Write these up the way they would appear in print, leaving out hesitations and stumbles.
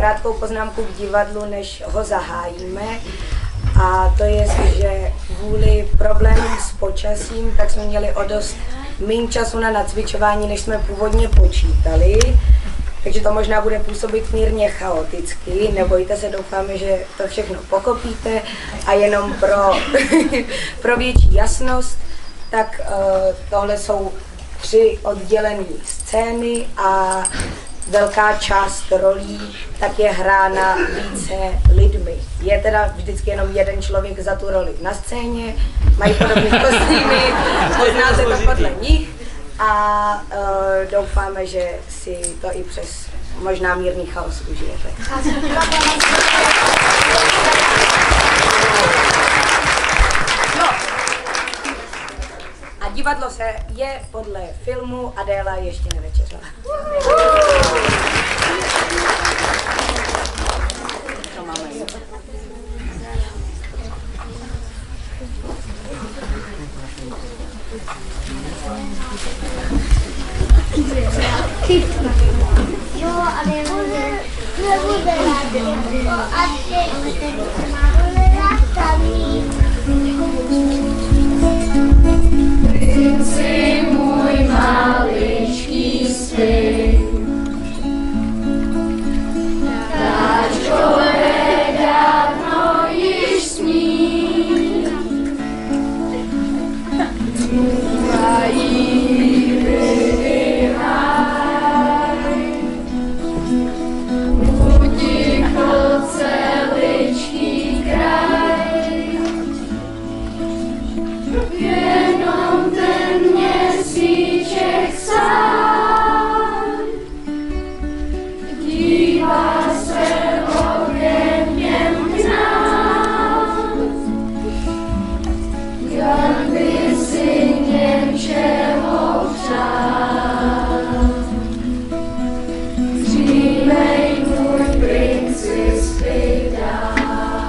krátkou poznámku k divadlu, než ho zahájíme. A to je, že kvůli problémům s počasím, tak jsme měli o dost méně času na nacvičování, než jsme původně počítali. Takže to možná bude působit mírně chaoticky. Nebojte se, doufáme, že to všechno pochopíte. A jenom pro větší jasnost, tak tohle jsou 3 oddělené scény a velká část rolí tak je hrána více lidmi. Je teda vždycky jenom jeden člověk za tu roli na scéně, mají podobné kostýmy, poznáte to podle nich a doufáme, že si to i přes možná mírný chaos užijete. A divadlo je podle filmu Adéla ještě nevečeřela. Co máme? Jo, ale nebude Princi můj maličký syn, tačkové dávno již sní, mluvají vyhraj, utikl celičký kraj, jenom ten měsíček sám dívá se ogeniem k nám, jak by si něčeho přál. Dřímej můj princi zpět dál.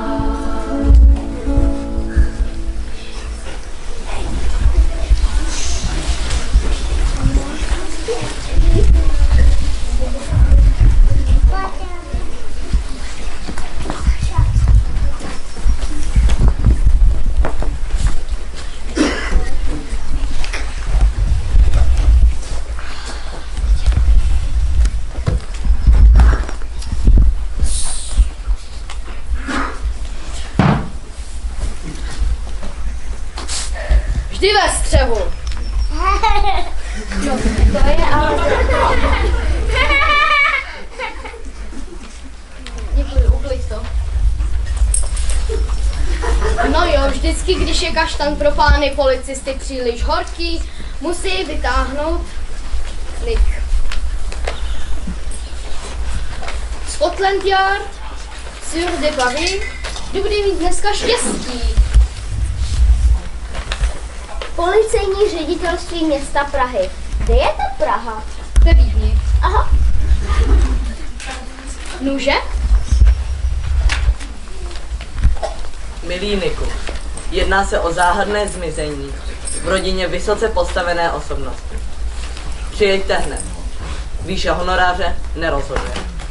Vždy ve střehu. No, to je ale... Děkuji, uklid to. No jo, vždycky, když je kaštan pro pány policisty příliš horký, musí vytáhnout lik. Scotland Yard, Sur de Paris, kdo bude mít dneska štěstí? Policejní ředitelství města Prahy. Kde je ta Praha? Ve Vídni. Aha. Nuže? Milý Niku, jedná se o záhadné zmizení v rodině vysoce postavené osobnosti. Přijeďte hned. Výše honoráře nerozhoduje.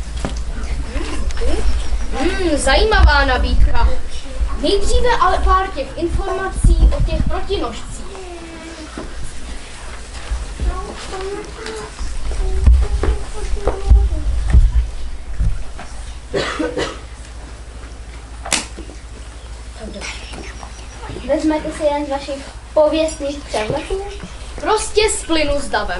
Zajímavá nabídka. Nejdříve ale pár těch informací o těch protinožcích. Vezmete si jeden z vašich pověstných převletů? Prostě splynu s davem.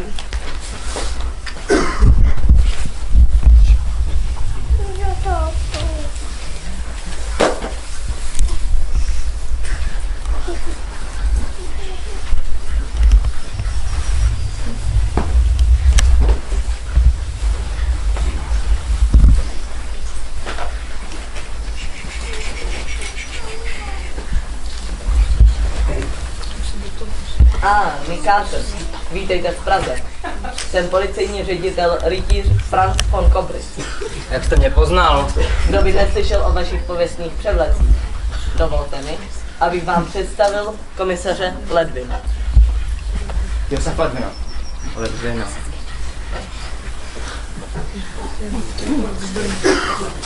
Mikáce, vítejte v Praze. Jsem policejní ředitel rytíř Franz von Kobris. Jak jste mě poznal? Kdo by neslyšel o vašich pověstných převlecích? Dovolte mi, abych vám představil komisaře Ledvina. Josef Ledvina. Ledvina.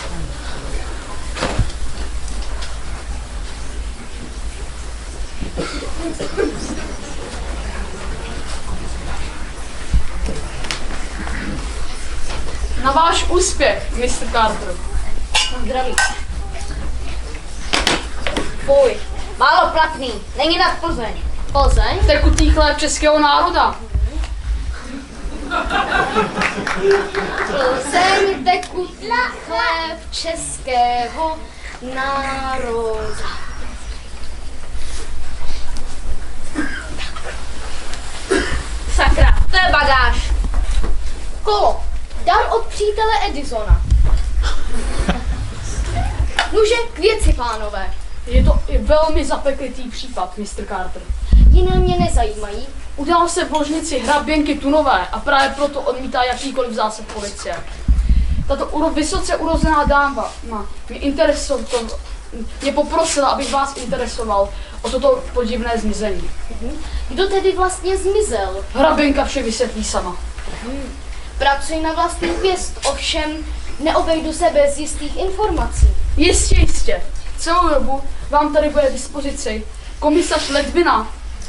Na váš úspěch, Mr. Carter. Zdraví. Fuj, málo platný, není nad Plzeň. Plzeň? Tekutý chléb českého národa. Plzeň, tekutý chléb českého národa. Sakra, to je bagáž. Kolo, dar od přítele Edisona. Nuže k věci, pánové. Je to i velmi zapeklitý případ, Mr. Carter. Jiné mě nezajímají. Udál se v ložnici hraběnky Tunové a právě proto odmítá jakýkoliv zásah policie. Tato vysoce urozená dáma mě poprosila, abych vás interesoval o toto podivné zmizení. Kdo tedy vlastně zmizel? Hraběnka vše vysvětlí sama. Pracuji na vlastní pěst, ovšem neobejdu se bez jistých informací. Jistě. Celou dobu vám tady bude k dispozici komisař Ledvina,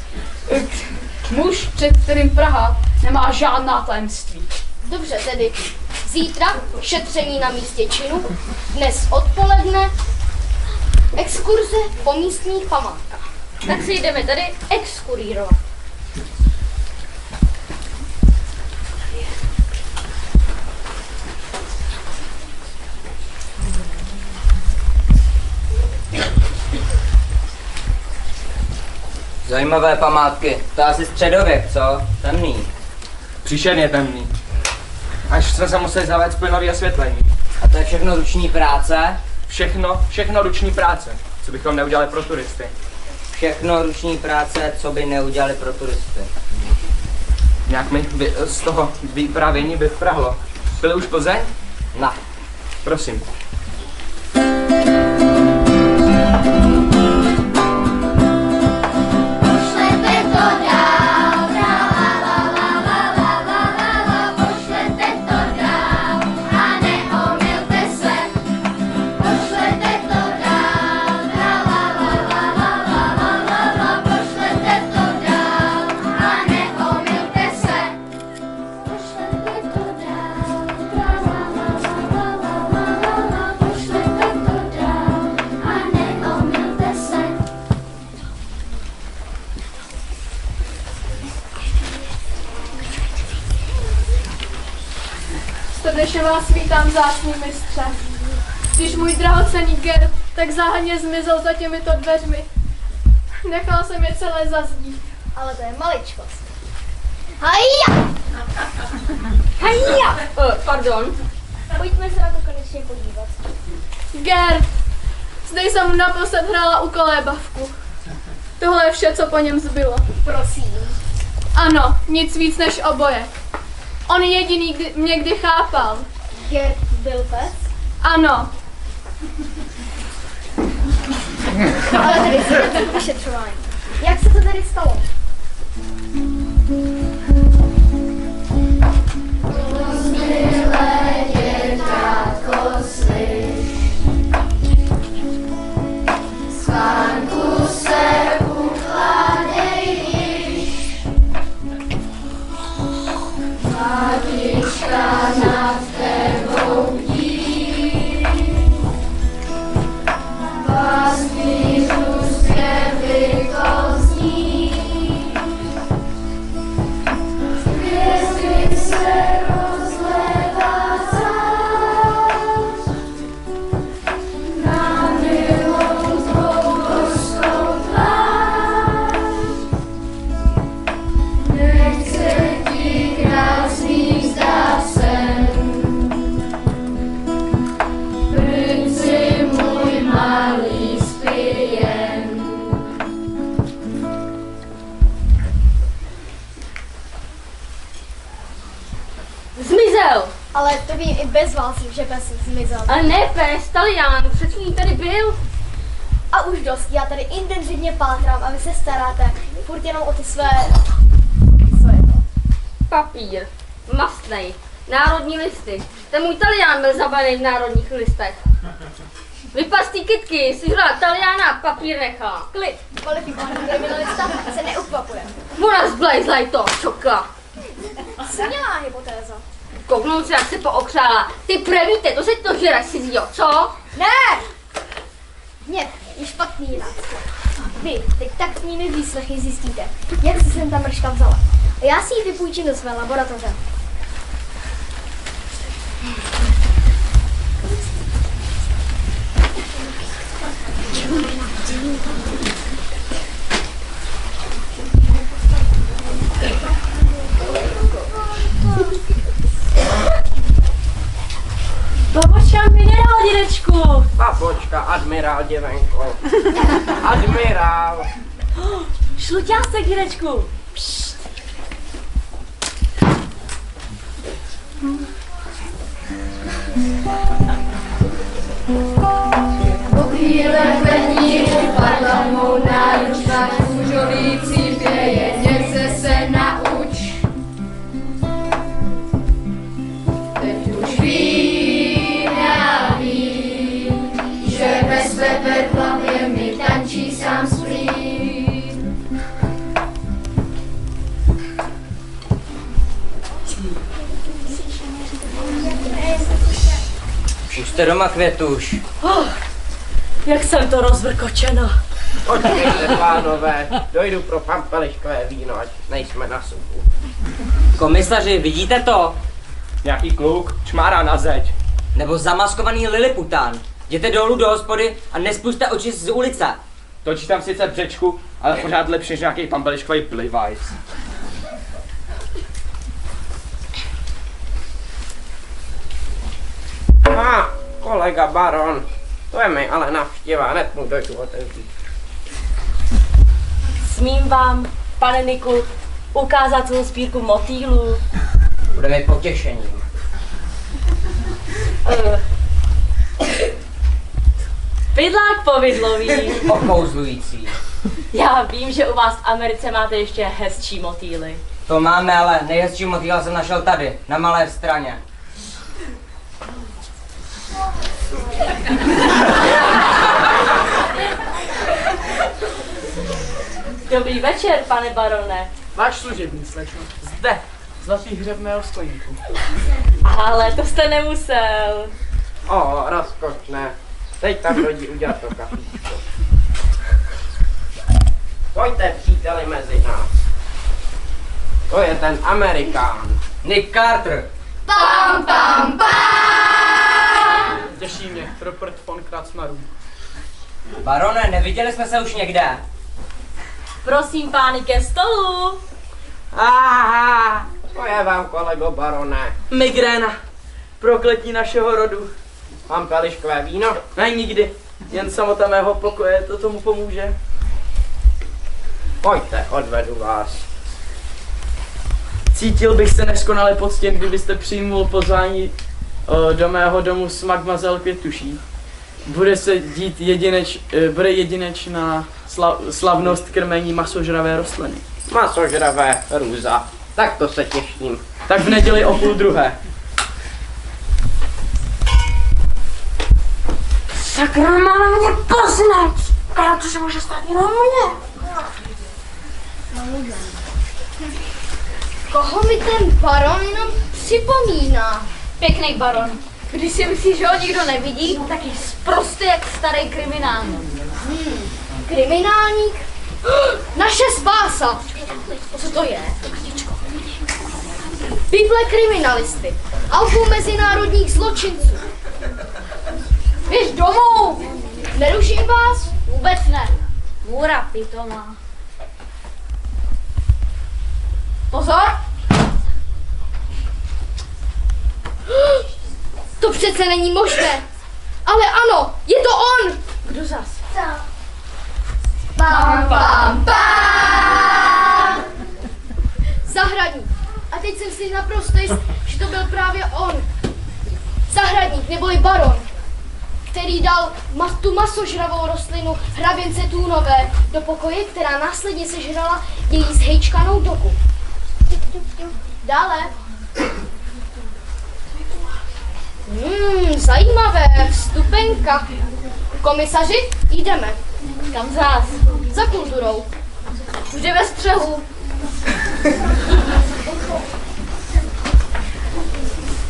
muž, před kterým Praha nemá žádná tajemství. Dobře, tedy zítra šetření na místě činu, dnes odpoledne exkurze po místních památkách. Tak si jdeme tady exkurírovat. Zajímavé památky. To asi středověk, co? Temný. Příšerně temný. Až jsme se museli zavést plynový osvětlení. A to je všechno ruční práce? Všechno ruční práce. Co bychom neudělali pro turisty? Všechno ruční práce, co by neudělali pro turisty. Nějak mi z toho vyprávění by vprahlo. Byli už Plzeň? Na. Prosím. Srdečně vás vítám, vzácný mistře. Když můj drahocenný Gerd tak záhadně zmizel za těmito dveřmi, nechal jsem je celé zazdít. Ale to je maličkost. Hajja! Hajja! Pardon. Pojďme se na to konečně podívat. Gerd, zde jsem naposled hrála u kolébavku. Tohle je vše, co po něm zbylo. Prosím. Ano, nic víc než oboje. On jediný mě kdy chápal. Gerd byl pes? Ano. Ale tady si vyšetřování. Jak se to tady stalo? Spánku se ukládej již, Matička nad tebou bdí, Pastýřů zpěvy zní, hvězdy se rozlévá zář, na milou tvou hořkou tvář. Nechce ti krásný zdát sen, princi můj malý spí jen. Zmizel! Ale to vím i bez vás, že pes zmizel. Ale ne pes, Talián, před chvílí tady byl. A už dost, já tady intenzivně pátrám a vy se staráte furt jenom o ty své... Co je to? Papír, mastnej, národní listy. Ten můj Talián byl zabalený v národních listech. Vypad z té kytky, jsi hra Taliána a papír nechá. Klid, kvalifikovaný kriminalista se neukvapuje. Ona zblejzlaj to, čoka. Smělá hypotéza. Kouknout se, jak se pookřála. Ty prevíte, to se to žeraš si jo, co? Ne! Hněv je špatný nástroj. Vy teď tak s nimi výslechy zjistíte, jak si sem ta mrška vzala. A já si ji vypůjčím do své laboratoře. Babočka, minerál, dědečku. Babočka, admirál, děvenko. Admirál. Šluťásek, dědečku. Po chvíle plení upadla mou náruč, tak růžový pěje, něco se nauč. Teď už vím, já vím, že bez tebe v hlavě mi tančí sám splín. Už jste doma, Květuš. Jak jsem to rozvrkočena. Počkejte, pánové, dojdu pro pampeliškové víno, ať nejsme na suchu. Komisaři, vidíte to? Nějaký kluk čmárá na zeď. Nebo zamaskovaný lilipután. Jděte dolů do hospody a nespuste oči z ulice. Točí tam sice břečku, ale pořád lepší než nějaký pampeliškový plivajs. Kolega baron. To je mi ale navštěva, hned mu dojdu otevřít. Smím vám, pane Niku, ukázat celou sbírku motýlů. Bude mi potěšením. Pydlák povidlový. Okouzlující. Já vím, že u vás v Americe máte ještě hezčí motýly. To máme, ale nejhezčí motýla jsem našel tady, na Malé Straně. Dobrý večer, pane barone. Váš služební, slečno. Zde, zlatý hřeb mého skleníku. Ale to jste nemusel. Rozkošné. Teď tam chodí udělat to kafíčko. Pojďte, příteli, mezi nás. To je ten Amerikán. Nick Carter. Pam, pam, pam! Těší mě, Robert von Kratzmaru. Barone, neviděli jsme se už někde? Prosím, pány, ke stolu. Aha, to je vám, kolego barone. Migréna. Prokletí našeho rodu. Mám peliškové víno? Ne, nikdy. Jen samota mého pokoje, to tomu pomůže. Pojďte, odvedu vás. Cítil bych se neskonale poctěn, kdybyste přijmul pozvání do mého domu s Mademoiselle Květuší. Bude se dít jedinečná slavnost krmení masožravé rostliny. Masožravé růza. Tak to se těším. Tak v neděli o 12:30. Sakra, má na mě poznat! Ale to se může stát jenom mně. Koho mi ten baron jenom připomíná? Pěkný baron. Když si myslíš, že ho nikdo nevidí, tak je sprostý jak starý kriminálník. Kriminálník? Naše spása! Co to je? Bible kriminalisty. Album mezinárodních zločinců. Běž domů! Neruším vás? Vůbec ne. Můra pitomá. Pozor! To přece není možné. Ale ano, je to on! Kdo zas? Pam, pam, pam! Zahradník. A teď jsem si naprosto jist, že to byl právě on. Zahradník, neboli baron, který dal tu masožravou rostlinu hraběnce Tůnové do pokoje, která následně sežrala její zhejčkanou doku. Dále. Zajímavé, vstupenka. Komisaři, jdeme. Kam zás? Za kulturou. Vždy ve střehu.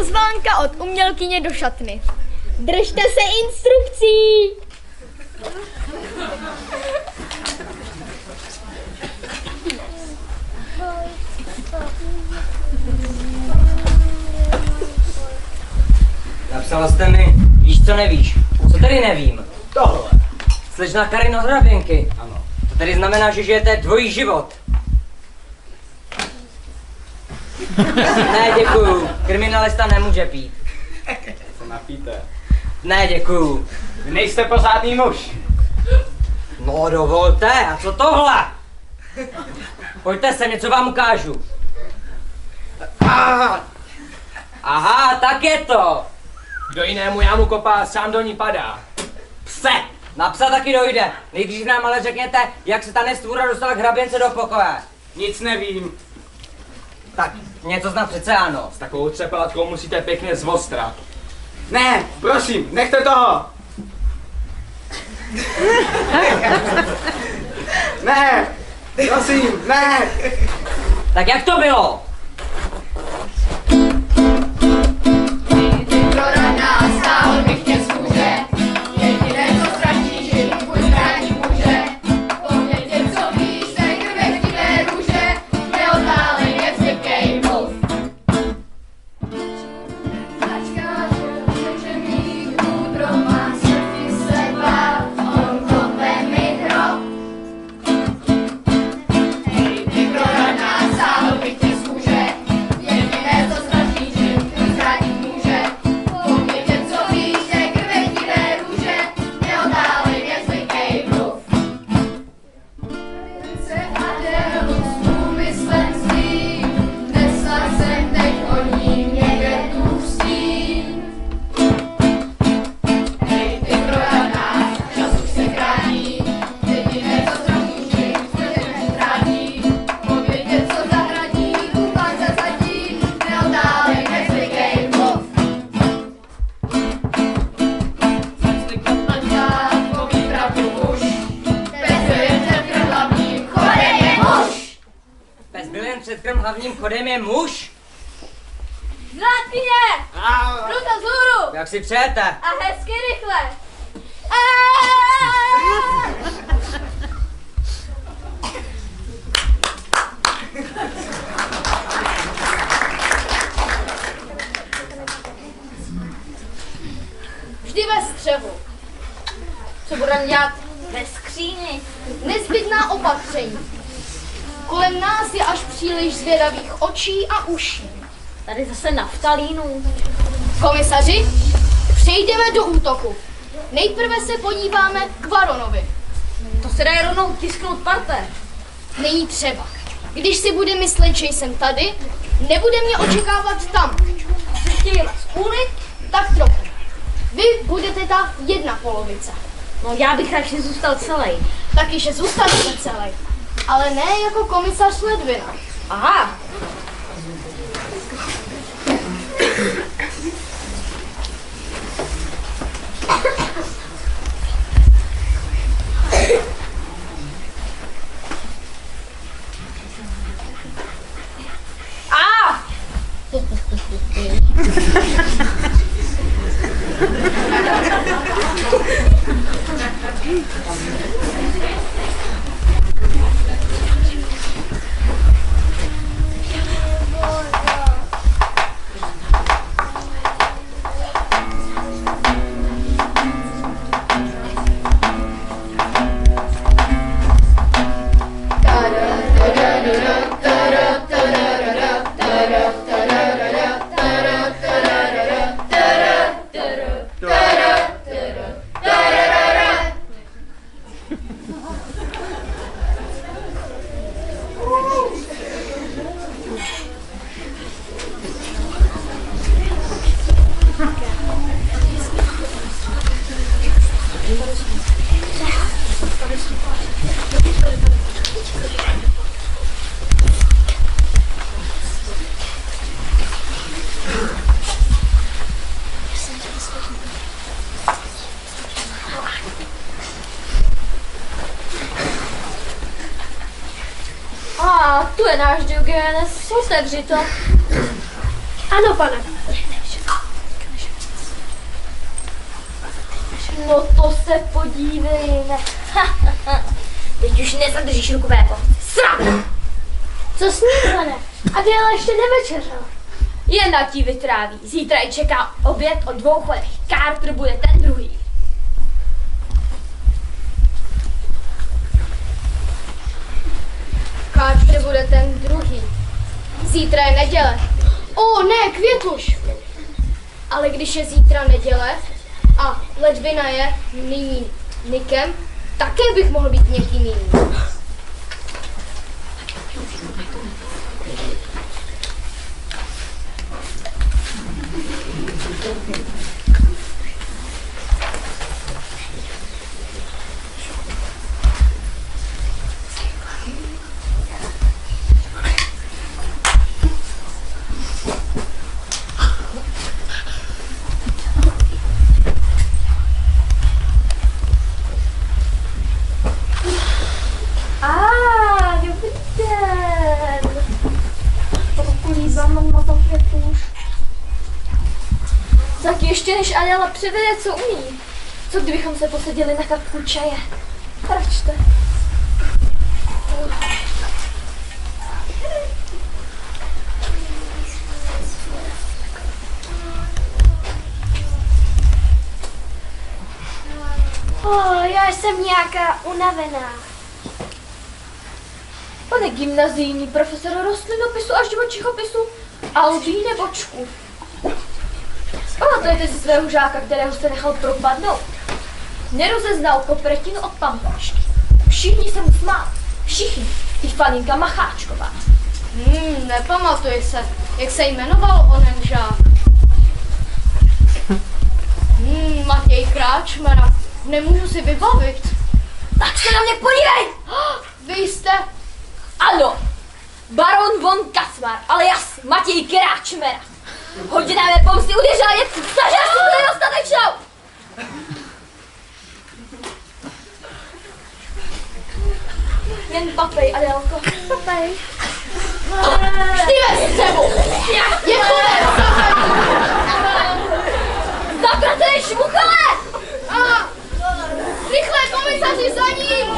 pozvánka od umělkyně do šatny. Držte se instrukcí! Napsala jste mi, víš co nevíš. Co tedy nevím? Tohle. Slečna Karina z Hraběnky. Ano. To tedy znamená, že žijete dvojí život. Ne, děkuju. Kriminalista nemůže pít. Se napíte. Ne, děkuju. Vy nejste pořádný muž. No dovolte, a co tohle? Pojďte sem, něco vám ukážu. Aha, tak je to. Kdo jinému jámu kopá, sám do ní padá. Pse, na psa taky dojde. Nejdřív nám ale řekněte, jak se ta nestvůra dostala k hraběnce do pokoje. Nic nevím. Tak, něco znám přece ano. S takovou třepelatkou musíte pěkně zvostrat. Ne, prosím, nechte toho! Ne, prosím, ne! Tak jak to bylo? Prodaná stál bych tě zůže, jediné co ztratí, že tvůj zrání může. Povědět, co víš, se krve chtivé růže, neotáleně zvykej mluv. Začká, že mít moudro má srdci sledba, on to vemi hrob. Hej, ty prodaná stál bych tě zůže, jediné co ztratí, že tvůj zrání může. Povědět, co víš, se krve chtivé růže, neotáleně zvykej mluv. Se Adélu s úmyslenstvím, nesla jsem teď o ní někde tu stín. Hej, ty prodaná, čas už se krátí, jediné, co ztratí, že tvůj netrátí. Povědět, co zahradí, kupán se zatí, neotáleně zvykej mluv. Poví pravdu muž, bezbylen před krm hlavním chodem je muž. Bezbylen před krm hlavním chodem je muž? Zlátkyně! Ruka vzhůru! Jak si přejete? A hezky rychle! Vždy ve střehu. Co budeme dělat? Ve skříni. Nezbytná opatření. Kolem nás je až příliš zvědavých očí a uší. Tady zase naftalínu. Komisaři, přejdeme do útoku. Nejprve se podíváme k baronovi. To se dá rovnou tisknout parte. Není třeba. Když si bude myslet, že jsem tady, nebude mě očekávat tam. Co chtějí vás ulit, tak trochu. Vy budete ta jedna polovice. No já bych radši zůstal celý. Taky, že zůstanete celý. Ale ne jako komisař Ledvina. Aha. Tu je náš Diogenes, otevři to. Ano, pane. podívejme. Teď už nezadržíš rukové pohce. Srap! Co s ním, pane? Adriela ještě nevečeřela. Jen na ti vytráví. Zítra ji čeká oběd o 2 chodech. Carter bude ten druhý. Carter bude ten druhý. Zítra je neděle. O, ne, Květuš. Ale když je zítra neděle a ledvina je nyní Nikem, také bych mohl být někým jiným. Tak ještě než Adela převede, co umí. Co kdybychom se posadili na kapku čaje? Račte. Já jsem nějaká unavená. Pane gymnazijní profesor rostlinopisu a živočichopisu Albíne Bočku. Pamatujete si svého žáka, kterého jste nechal propadnout? Nerozeznal kopretinu od pampašky. Všichni se mu smáli. Všichni. I faninka Macháčková. Nepamatuji se, jak se jmenoval onen žák. Matěj Kráčmera. Nemůžu si vybavit. Tak se na mě podívej! Vy jste... Ano, baron von Kasmar, alias Matěj Kráčmera. Hodina mé pomsty uvěřila je, snažila si to nedostatečnou! Jen papej, Adélko, papej. Vždy ve střevu! Je konec! Zatracený šmuchale! Rychle, komisaři, za ním!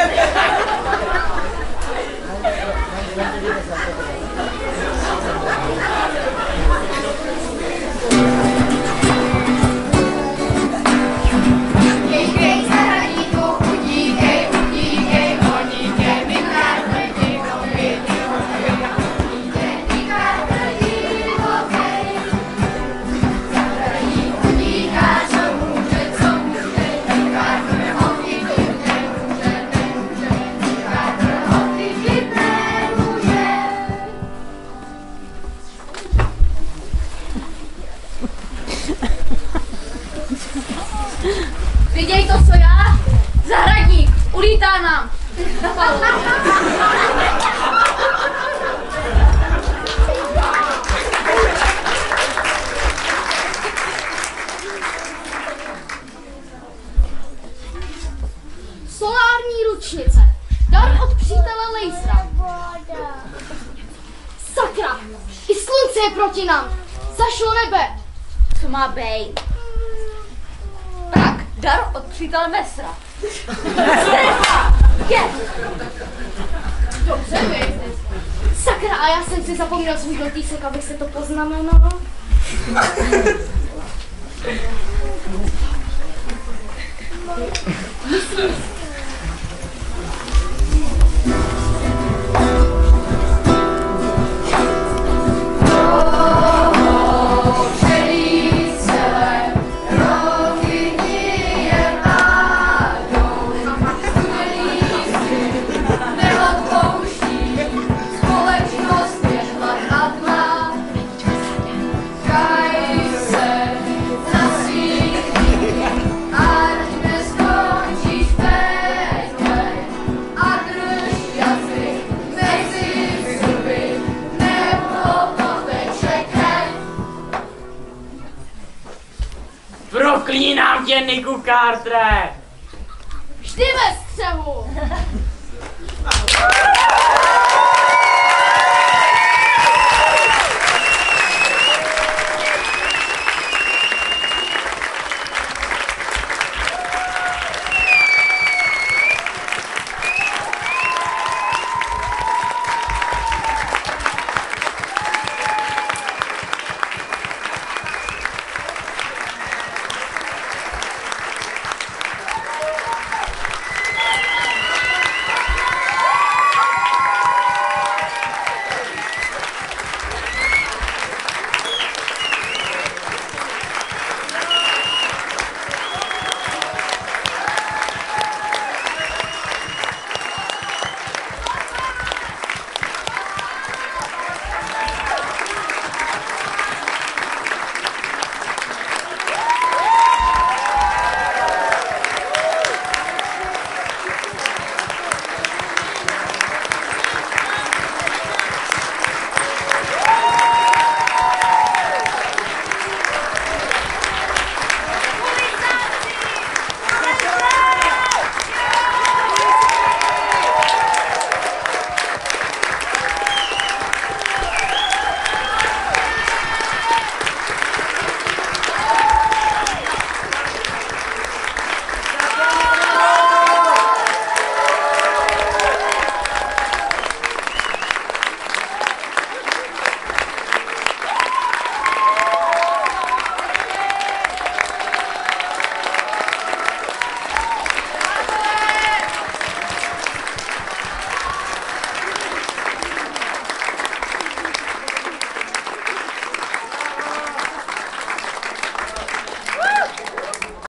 Viděj to, co já? Zahradník, ulítá nám. Solární ručnice. Dar od přítele Lejsra. Sakra! I slunce je proti nám. Zašlo nebe. Co má bejt? Tak, dar od přítele Mesra. Je! Dobře, vy. Sakra, a já jsem si zapomněl svůj notýsek, abych se to poznamenal. Proklínám tě, Niku Cartere! Vždy ve střehu.